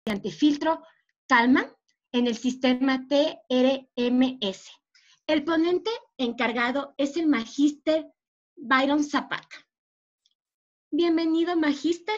mediante filtro Kalman en el sistema TRMS. El ponente encargado es el magíster Byron Zapata. Bienvenido, magíster.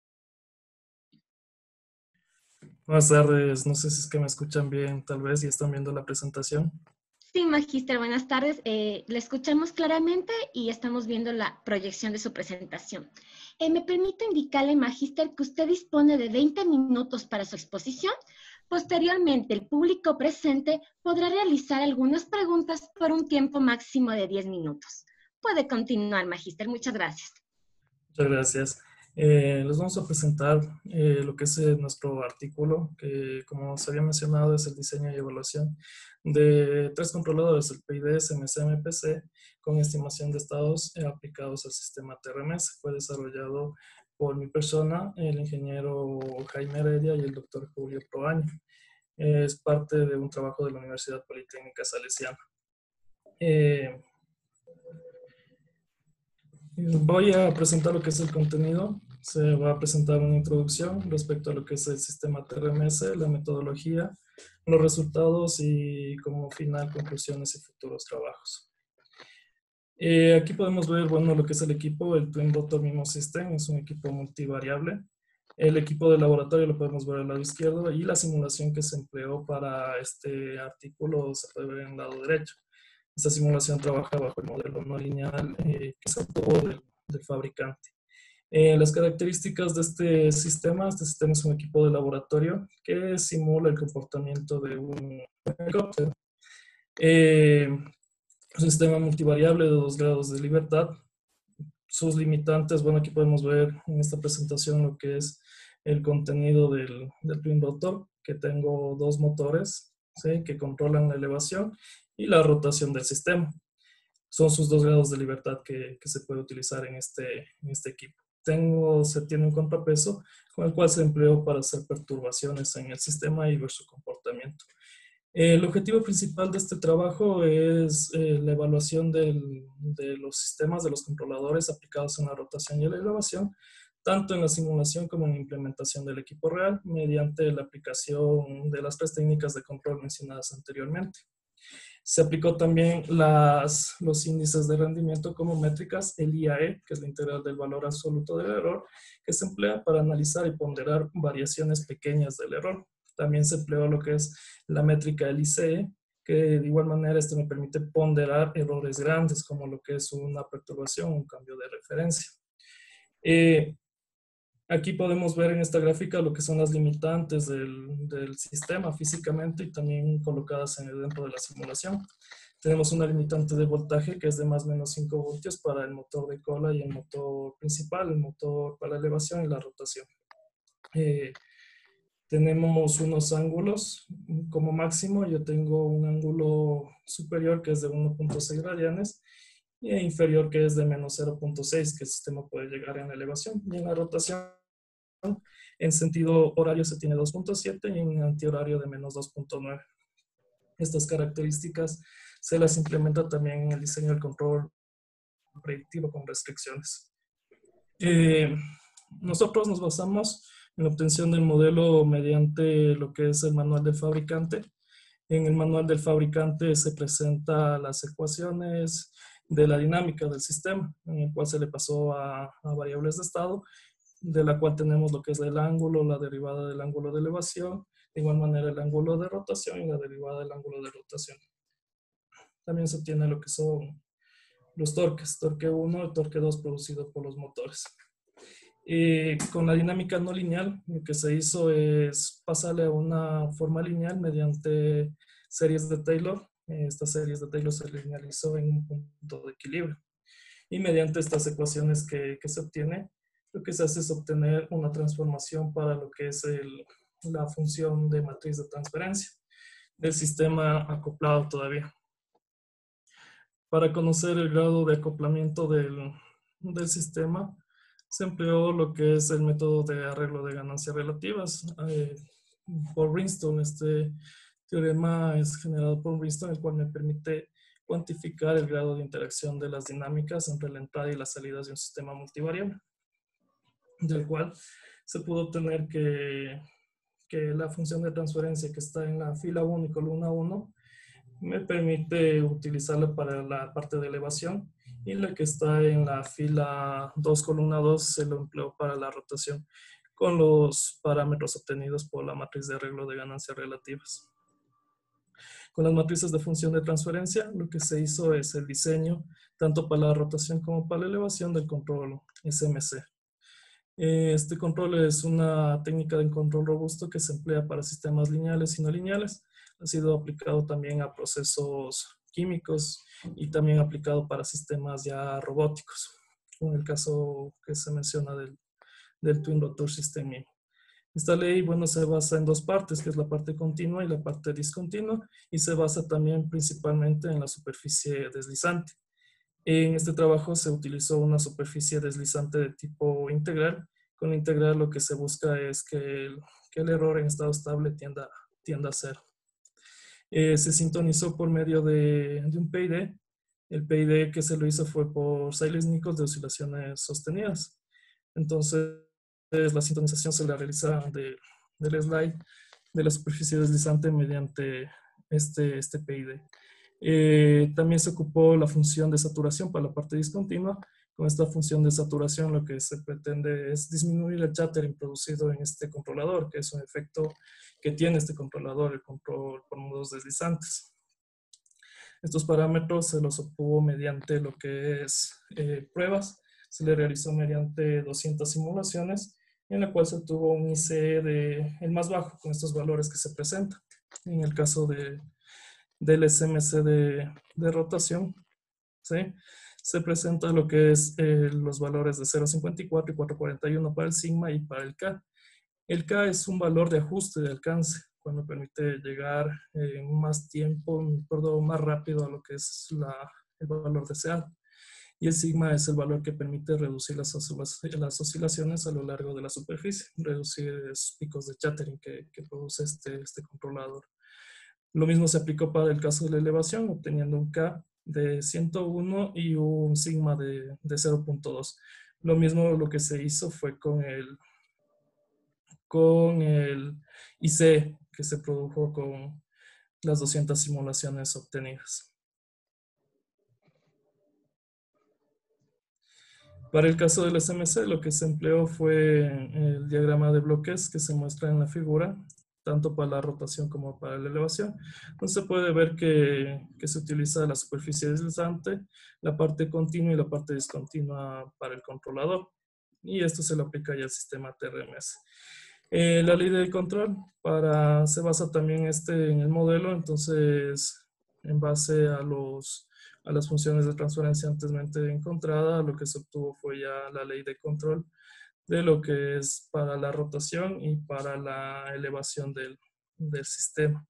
Buenas tardes, no sé si es que me escuchan bien, tal vez, y están viendo la presentación. Sí, magíster, buenas tardes. Le escuchamos claramente y estamos viendo la proyección de su presentación. Me permite indicarle, magíster, que usted dispone de 20 minutos para su exposición. Posteriormente, el público presente podrá realizar algunas preguntas por un tiempo máximo de 10 minutos. Puede continuar, magíster. Muchas gracias. Muchas gracias. Les vamos a presentar lo que es nuestro artículo, que como se había mencionado es el diseño y evaluación de 3 controladores, el PID, SMC, MPC, con estimación de estados aplicados al sistema TRMS. Fue desarrollado por mi persona, el ingeniero Jaime Heredia y el doctor Julio Proaño. Es parte de un trabajo de la Universidad Politécnica Salesiana. Voy a presentar lo que es el contenido. Se va a presentar una introducción respecto a lo que es el sistema TRMS, la metodología, los resultados y como final conclusiones y futuros trabajos. Aquí podemos ver, bueno, lo que es el equipo, el Twin Rotor MIMO System, es un equipo multivariable. El equipo de laboratorio lo podemos ver al lado izquierdo y la simulación que se empleó para este artículo se puede ver en el lado derecho. Esta simulación trabaja bajo el modelo no lineal que se obtuvo del fabricante. Las características de este sistema es un equipo de laboratorio que simula el comportamiento de un helicóptero. Un sistema multivariable de 2 grados de libertad. Sus limitantes, bueno, aquí podemos ver en esta presentación lo que es el contenido del Twin Rotor, que tengo 2 motores, ¿sí?, que controlan la elevación y la rotación del sistema. Son sus 2 grados de libertad que se puede utilizar en este equipo. Se tiene un contrapeso con el cual se empleó para hacer perturbaciones en el sistema y ver su comportamiento. El objetivo principal de este trabajo es la evaluación de los sistemas de los controladores aplicados en la rotación y la elevación, tanto en la simulación como en la implementación del equipo real, mediante la aplicación de las 3 técnicas de control mencionadas anteriormente. Se aplicó también los índices de rendimiento como métricas, el IAE, que es la integral del valor absoluto del error, que se emplea para analizar y ponderar variaciones pequeñas del error. También se empleó lo que es la métrica del ICE, que de igual manera me permite ponderar errores grandes, como lo que es una perturbación, un cambio de referencia. Aquí podemos ver en esta gráfica lo que son las limitantes del sistema físicamente y también colocadas dentro de la simulación. Tenemos una limitante de voltaje que es de más o menos 5 voltios para el motor de cola y el motor principal, el motor para la elevación y la rotación. Tenemos unos ángulos como máximo. Yo tengo un ángulo superior que es de 1.6 radianes y inferior que es de menos 0.6, que el sistema puede llegar en la elevación. Y en la rotación, en sentido horario se tiene 2.7 y en antihorario de menos 2.9. Estas características se las implementa también en el diseño del control predictivo con restricciones. Nosotros nos basamos en la obtención del modelo mediante lo que es el manual del fabricante. En el manual del fabricante se presentan las ecuaciones de la dinámica del sistema, en el cual se le pasó a variables de estado, de la cual tenemos lo que es el ángulo, la derivada del ángulo de elevación, de igual manera el ángulo de rotación y la derivada del ángulo de rotación. También se obtiene lo que son los torques, torque 1 y torque 2 producido por los motores. Con la dinámica no lineal, lo que se hizo es pasarle a una forma lineal mediante series de Taylor. Estas series de Taylor se linealizó en un punto de equilibrio. Y mediante estas ecuaciones que se obtiene, lo que se hace es obtener una transformación para lo que es la función de matriz de transferencia del sistema acoplado todavía. Para conocer el grado de acoplamiento del sistema, se empleó lo que es el método de arreglo de ganancias relativas por Brimstone. Este teorema es generado por Brimstone, el cual me permite cuantificar el grado de interacción de las dinámicas entre la entrada y las salidas de un sistema multivariable, del cual se pudo obtener que que la función de transferencia que está en la fila 1 y columna 1 me permite utilizarla para la parte de elevación, y la que está en la fila 2, columna 2, se lo empleo para la rotación con los parámetros obtenidos por la matriz de arreglo de ganancias relativas. Con las matrices de función de transferencia, lo que se hizo es el diseño, tanto para la rotación como para la elevación, del control SMC. Este control es una técnica de control robusto que se emplea para sistemas lineales y no lineales. Ha sido aplicado también a procesos químicos y también aplicado para sistemas ya robóticos, como el caso que se menciona del Twin Rotor System. Esta ley, bueno, se basa en dos partes, que es la parte continua y la parte discontinua, y se basa también principalmente en la superficie deslizante. En este trabajo se utilizó una superficie deslizante de tipo integral. Con la integral lo que se busca es que el error en estado estable tienda a cero. Se sintonizó por medio de un PID. El PID que se lo hizo fue por Sayles-Nichols de oscilaciones sostenidas. Entonces, la sintonización se la realiza del slide de la superficie deslizante mediante este PID. También se ocupó la función de saturación para la parte discontinua. Con esta función de saturación lo que se pretende es disminuir el chattering producido en este controlador, que es un efecto que tiene este controlador, el control por modos deslizantes. Estos parámetros se los obtuvo mediante lo que es pruebas. Se le realizó mediante 200 simulaciones, en la cual se obtuvo un ICE el más bajo con estos valores que se presentan. En el caso del SMC de rotación, ¿sí? Se presenta lo que es los valores de 0.54 y 4.41 para el sigma y para el K. El K es un valor de ajuste de alcance, cuando permite llegar en más tiempo, más rápido a lo que es el valor deseado. Y el sigma es el valor que permite reducir las oscilaciones a lo largo de la superficie, reducir esos picos de chattering que produce este controlador. Lo mismo se aplicó para el caso de la elevación, obteniendo un K de 101 y un sigma de 0.2. Lo mismo lo que se hizo fue con el IC que se produjo con las 200 simulaciones obtenidas. Para el caso del SMC, lo que se empleó fue el diagrama de bloques que se muestra en la figura, tanto para la rotación como para la elevación. Entonces se puede ver que se utiliza la superficie deslizante, la parte continua y la parte discontinua para el controlador. Y esto se lo aplica ya al sistema TRMS. La ley del control se basa también en el modelo. Entonces, en base a las funciones de transferencia anteriormente encontrada, lo que se obtuvo fue ya la ley de control de lo que es para la rotación y para la elevación del sistema.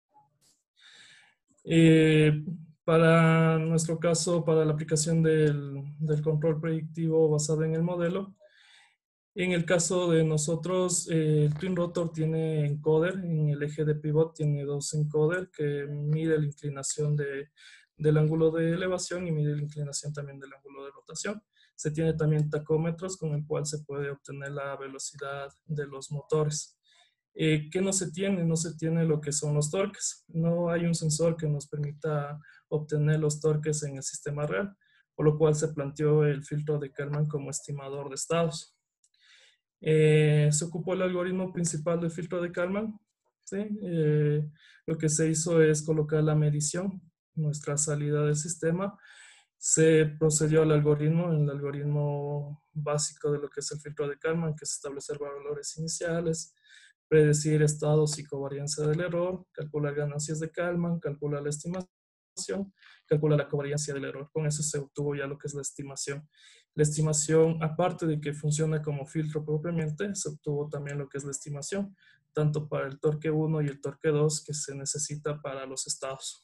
Para nuestro caso, para la aplicación del control predictivo basado en el modelo, en el caso de nosotros, el Twin Rotor tiene encoder, en el eje de pivot tiene dos encoder que mide la inclinación del ángulo de elevación y mide la inclinación también del ángulo de rotación. Se tiene también tacómetros con el cual se puede obtener la velocidad de los motores. ¿Qué no se tiene? No se tiene lo que son los torques. No hay un sensor que nos permita obtener los torques en el sistema real, por lo cual se planteó el filtro de Kalman como estimador de estados. Se ocupó el algoritmo principal del filtro de Kalman, ¿sí? Lo que se hizo es colocar la medición, nuestra salida del sistema. Se procedió al algoritmo, el algoritmo básico de lo que es el filtro de Kalman, que es establecer valores iniciales, predecir estados y covarianza del error, calcular ganancias de Kalman, calcular la estimación, calcular la covarianza del error. Con eso se obtuvo ya lo que es la estimación. La estimación, aparte de que funciona como filtro propiamente, se obtuvo también lo que es la estimación, tanto para el torque 1 y el torque 2 que se necesita para los estados.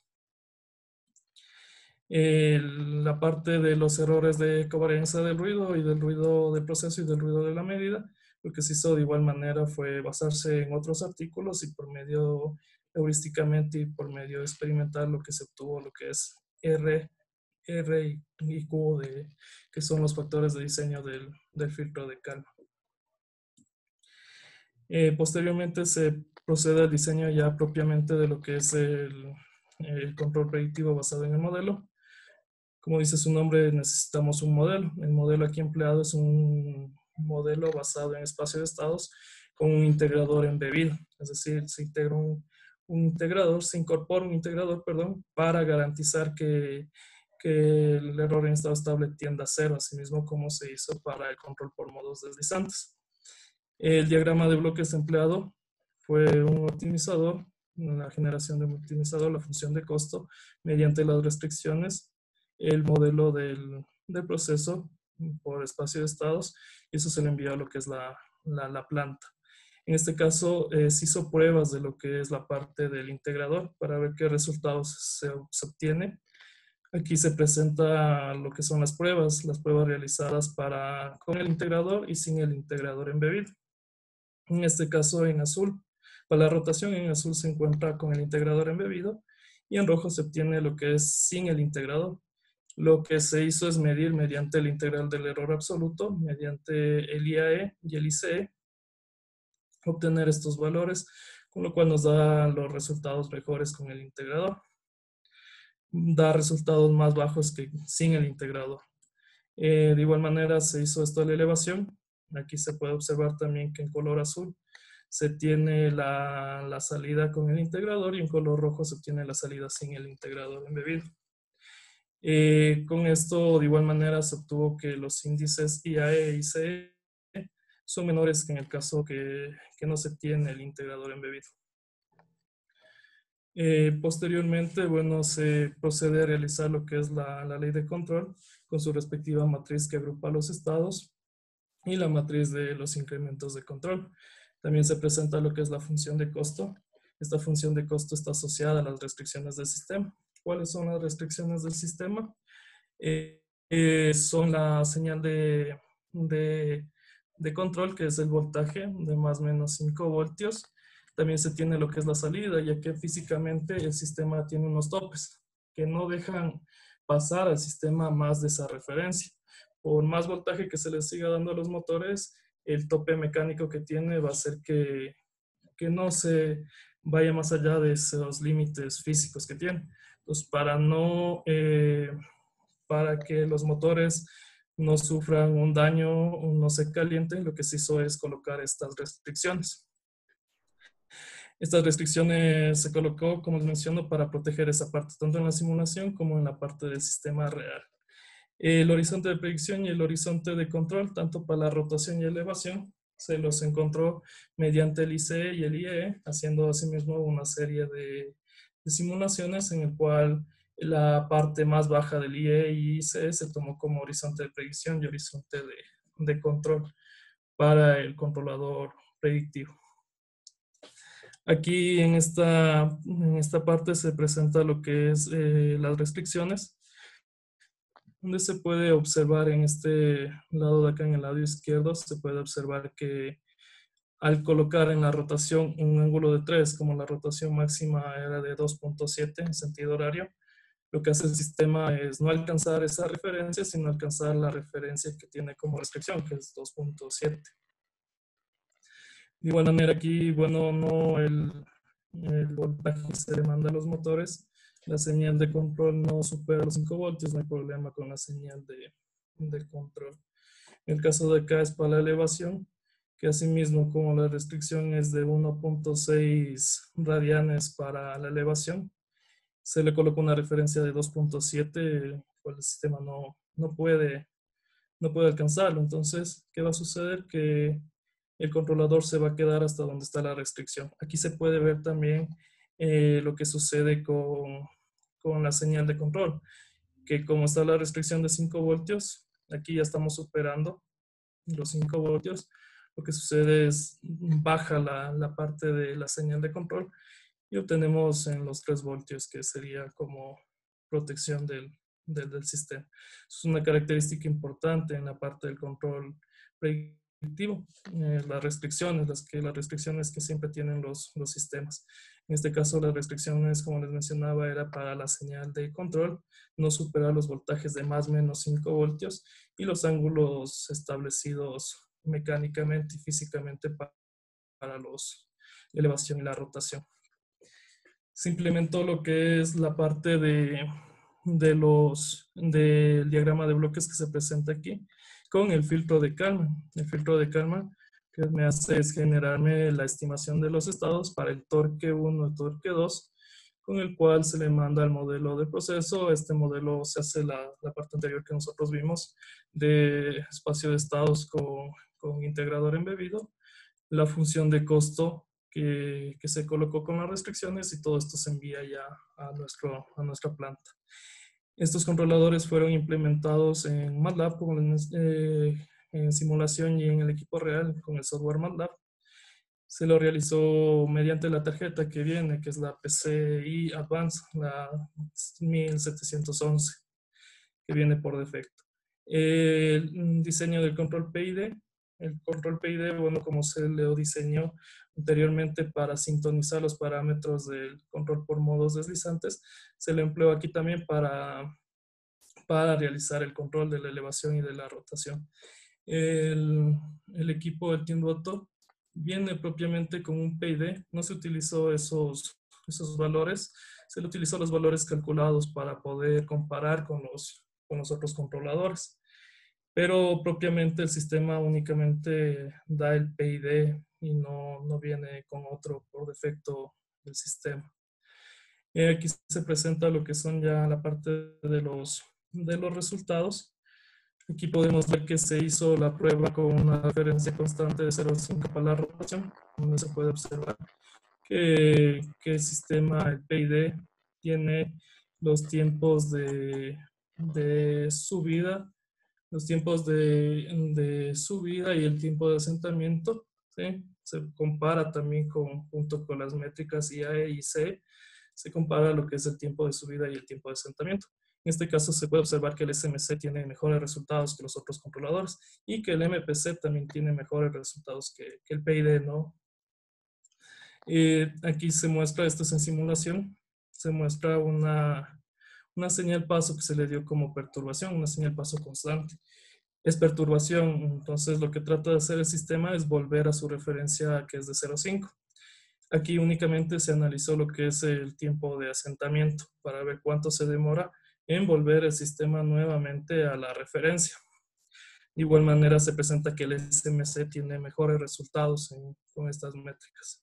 La parte de los errores de covarianza del ruido y del ruido del proceso y del ruido de la medida, lo que se hizo de igual manera fue basarse en otros artículos y por medio heurísticamente y por medio experimental lo que se obtuvo lo que es R y Q, que son los factores de diseño del filtro de Kalman. Posteriormente se procede al diseño ya propiamente de lo que es el control predictivo basado en el modelo. Como dice su nombre, necesitamos un modelo. El modelo aquí empleado es un modelo basado en espacio de estados con un integrador embebido. Es decir, se integra un integrador, se incorpora un integrador, perdón, para garantizar que el error en estado estable tienda a cero, así mismo como se hizo para el control por modos deslizantes. El diagrama de bloques empleado fue un optimizador, la generación de un optimizador, la función de costo, mediante las restricciones, el modelo del proceso por espacio de estados, y eso se le envió a lo que es la planta. En este caso, se hizo pruebas de lo que es la parte del integrador para ver qué resultados se obtiene. Aquí se presenta lo que son las pruebas realizadas con el integrador y sin el integrador embebido. En este caso en azul, para la rotación en azul se encuentra con el integrador embebido y en rojo se obtiene lo que es sin el integrador. Lo que se hizo es medir mediante el integral del error absoluto, mediante el IAE y el ICE, obtener estos valores, con lo cual nos da los resultados mejores con el integrador. Da resultados más bajos que sin el integrador. De igual manera se hizo esto de la elevación. Aquí se puede observar también que en color azul se tiene la salida con el integrador y en color rojo se obtiene la salida sin el integrador embebido. Con esto, de igual manera, se obtuvo que los índices IAE y ICE son menores que en el caso que no se tiene el integrador embebido. Posteriormente, bueno, se procede a realizar lo que es la ley de control con su respectiva matriz que agrupa los estados y la matriz de los incrementos de control. También se presenta lo que es la función de costo. Esta función de costo está asociada a las restricciones del sistema. ¿Cuáles son las restricciones del sistema? Son la señal de control, que es el voltaje de más o menos 5 voltios. También se tiene lo que es la salida, ya que físicamente el sistema tiene unos topes que no dejan pasar al sistema más de esa referencia. Por más voltaje que se le siga dando a los motores, el tope mecánico que tiene va a hacer que no se vaya más allá de esos límites físicos que tiene. Entonces, para que los motores no sufran un daño o no se calienten, lo que se hizo es colocar estas restricciones. Estas restricciones se colocó, como les menciono, para proteger esa parte, tanto en la simulación como en la parte del sistema real. El horizonte de predicción y el horizonte de control, tanto para la rotación y elevación, se los encontró mediante el ICE y el IEE, haciendo asimismo una serie de simulaciones en el cual la parte más baja del IE y ICE se tomó como horizonte de predicción y horizonte de control para el controlador predictivo. Aquí en esta parte se presenta lo que es las restricciones, donde se puede observar en este lado de acá, en el lado izquierdo, se puede observar que al colocar en la rotación un ángulo de 3, como la rotación máxima era de 2.7 en sentido horario, lo que hace el sistema es no alcanzar esa referencia, sino alcanzar la referencia que tiene como restricción, que es 2.7. De igual manera aquí, bueno, no el voltaje se le manda a los motores, la señal de control no supera los 5 voltios, no hay problema con la señal de control. En el caso de acá es para la elevación, que asimismo como la restricción es de 1.6 radianes para la elevación, se le coloca una referencia de 2.7, pues el sistema no puede alcanzarlo. Entonces, ¿qué va a suceder? Que el controlador se va a quedar hasta donde está la restricción. Aquí se puede ver también lo que sucede con la señal de control, que como está la restricción de 5 voltios, aquí ya estamos superando los 5 voltios. Lo que sucede es baja la parte de la señal de control y obtenemos en los 3 voltios, que sería como protección del sistema. Es una característica importante en la parte del control predictivo, las restricciones que siempre tienen los sistemas. En este caso, las restricciones, como les mencionaba, era para la señal de control, no superar los voltajes de más o menos 5 voltios y los ángulos establecidos mecánicamente y físicamente para para la elevación y la rotación. Se implementó lo que es la parte del diagrama de bloques que se presenta aquí con el filtro de Kalman. El filtro de Kalman que me hace es generarme la estimación de los estados para el torque 1 y torque 2, con el cual se le manda al modelo de proceso. Este modelo se hace la parte anterior que nosotros vimos de espacio de estados con integrador embebido, la función de costo que se colocó con las restricciones, y todo esto se envía ya a nuestra planta. Estos controladores fueron implementados en MATLAB en simulación y en el equipo real con el software MATLAB. Se lo realizó mediante la tarjeta que viene, que es la PCI Advanced, la 1711, que viene por defecto. El diseño del control PID. El control PID, bueno, como se le diseñó anteriormente para sintonizar los parámetros del control por modos deslizantes, se le empleó aquí también para realizar el control de la elevación y de la rotación. El equipo del Team Rotor viene propiamente con un PID. No se utilizó esos valores, se le utilizó los valores calculados para poder comparar con los otros controladores. Pero propiamente el sistema únicamente da el PID y no viene con otro por defecto del sistema. Aquí se presenta lo que son ya la parte de los resultados. Aquí podemos ver que se hizo la prueba con una referencia constante de 0,5 para la rotación, donde se puede observar que el sistema, el PID, tiene los tiempos de subida, los tiempos de subida y el tiempo de asentamiento, ¿sí? Se compara también junto con las métricas IA y C, se compara lo que es el tiempo de subida y el tiempo de asentamiento. En este caso se puede observar que el SMC tiene mejores resultados que los otros controladores y que el MPC también tiene mejores resultados que el PID, ¿no? Aquí se muestra, esto es en simulación, se muestra una señal paso que se le dio como perturbación, una señal paso constante. Es perturbación, entonces lo que trata de hacer el sistema es volver a su referencia, que es de 0,5. Aquí únicamente se analizó lo que es el tiempo de asentamiento para ver cuánto se demora en volver el sistema nuevamente a la referencia. De igual manera se presenta que el SMC tiene mejores resultados con estas métricas.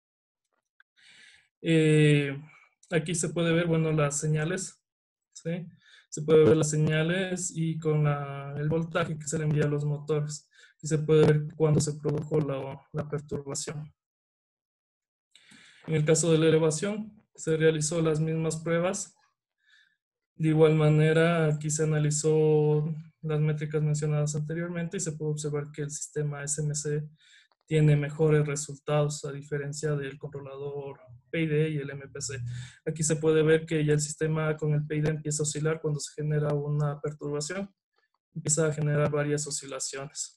Aquí se puede ver, bueno, las señales, ¿sí? Se puede ver las señales y con el voltaje que se le envía a los motores. Y se puede ver cuándo se produjo la perturbación. En el caso de la elevación, se realizó las mismas pruebas. De igual manera, aquí se analizó las métricas mencionadas anteriormente y se puede observar que el sistema SMC tiene mejores resultados a diferencia del controlador PID y el MPC. Aquí se puede ver que ya el sistema con el PID empieza a oscilar cuando se genera una perturbación. Empieza a generar varias oscilaciones.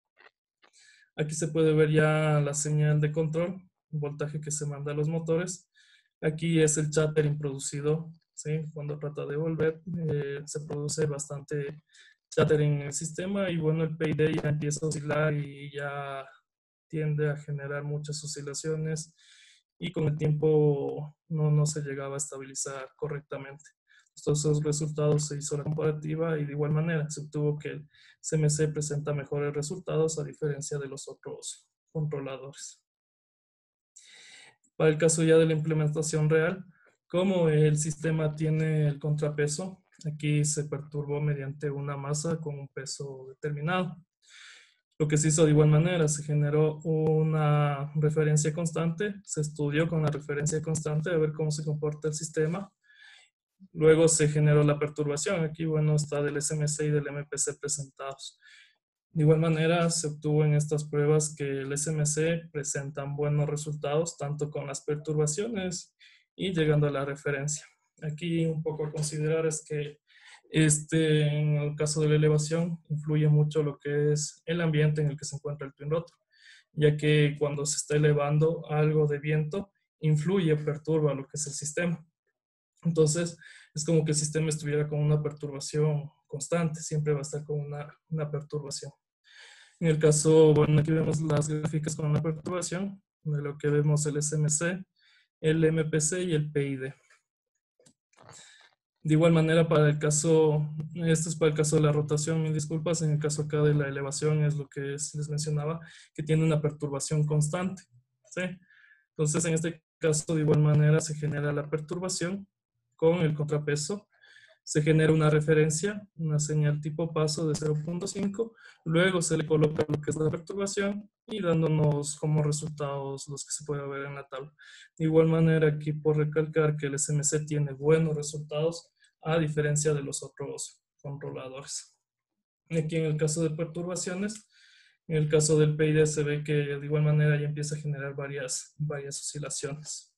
Aquí se puede ver ya la señal de control, el voltaje que se manda a los motores. Aquí es el chattering producido, ¿sí? Cuando trata de volver, se produce bastante chattering en el sistema y bueno, el PID ya empieza a oscilar y ya tiende a generar muchas oscilaciones y con el tiempo no se llegaba a estabilizar correctamente. Todos esos resultados se hizo la comparativa y de igual manera se obtuvo que el CMC presenta mejores resultados a diferencia de los otros controladores. Para el caso ya de la implementación real, como el sistema tiene el contrapeso, aquí se perturbó mediante una masa con un peso determinado. Lo que se hizo de igual manera, se generó una referencia constante, se estudió con la referencia constante a ver cómo se comporta el sistema. Luego se generó la perturbación, aquí bueno está del SMC y del MPC presentados. De igual manera se obtuvo en estas pruebas que el SMC presentan buenos resultados tanto con las perturbaciones y llegando a la referencia. Aquí un poco a considerar es que en el caso de la elevación influye mucho lo que es el ambiente en el que se encuentra el twin rotor, ya que cuando se está elevando algo de viento influye, perturba lo que es el sistema. Entonces es como que el sistema estuviera con una perturbación constante, siempre va a estar con una perturbación. En el caso, bueno, aquí vemos las gráficas con una perturbación de lo que vemos el SMC, el MPC y el PID. De igual manera, para el caso, esto es para el caso de la rotación, mil disculpas, en el caso acá de la elevación es lo que les mencionaba, que tiene una perturbación constante, ¿sí? Entonces, en este caso, de igual manera, se genera la perturbación con el contrapeso, se genera una referencia, una señal tipo paso de 0.5, luego se le coloca lo que es la perturbación y dándonos como resultados los que se puede ver en la tabla. De igual manera, aquí por recalcar que el SMC tiene buenos resultados a diferencia de los otros controladores. Aquí en el caso de perturbaciones, en el caso del PID se ve que de igual manera ya empieza a generar varias oscilaciones.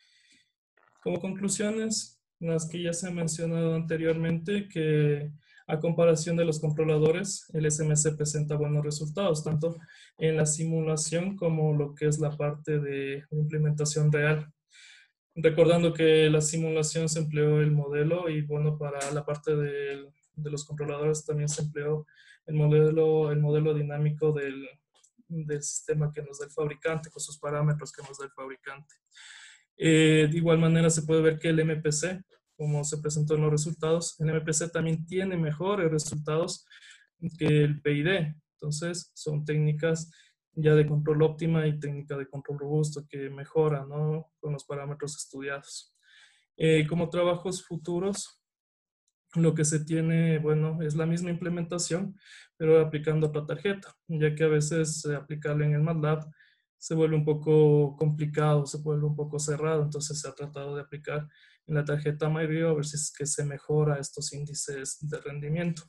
Como conclusiones, las que ya se han mencionado anteriormente, que a comparación de los controladores, el SMC presenta buenos resultados, tanto en la simulación como lo que es la parte de implementación real. Recordando que la simulación se empleó el modelo y bueno, para la parte de los controladores también se empleó el modelo dinámico del sistema que nos da el fabricante, con sus parámetros que nos da el fabricante. De igual manera se puede ver que el MPC, como se presentó en los resultados, el MPC también tiene mejores resultados que el PID. Entonces son técnicas ya de control óptima y técnica de control robusto que mejora, ¿no?, con los parámetros estudiados. Como trabajos futuros, lo que se tiene, bueno, es la misma implementación, pero aplicando otra tarjeta, ya que a veces aplicarlo en el MATLAB se vuelve un poco complicado, se vuelve un poco cerrado, entonces se ha tratado de aplicar en la tarjeta MyRio a ver si es que se mejora estos índices de rendimiento.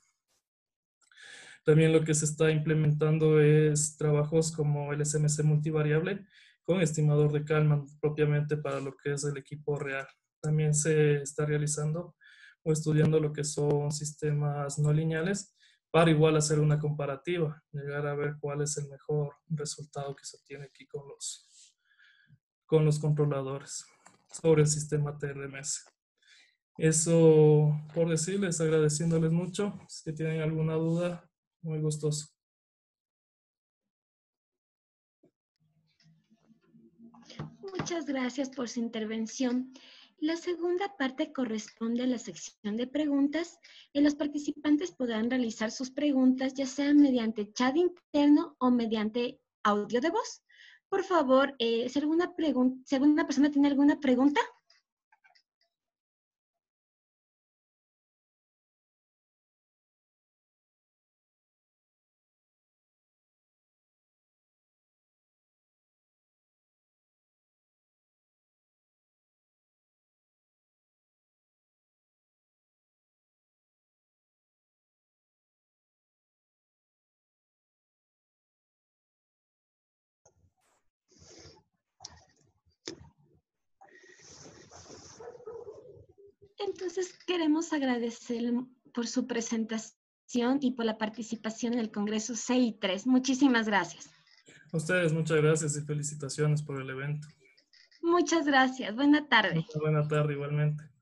También lo que se está implementando es trabajos como el SMC multivariable con estimador de Kalman propiamente para lo que es el equipo real. También se está realizando o estudiando lo que son sistemas no lineales para igual hacer una comparativa, llegar a ver cuál es el mejor resultado que se obtiene aquí con los controladores sobre el sistema TRMS. Eso por decirles, agradeciéndoles mucho. Si tienen alguna duda, muy gustoso. Muchas gracias por su intervención. La segunda parte corresponde a la sección de preguntas y los participantes podrán realizar sus preguntas ya sea mediante chat interno o mediante audio de voz. Por favor, si alguna persona tiene alguna pregunta. Entonces, queremos agradecerle por su presentación y por la participación en el Congreso CI3. Muchísimas gracias. A ustedes, muchas gracias y felicitaciones por el evento. Muchas gracias. Buena tarde. Buena tarde igualmente.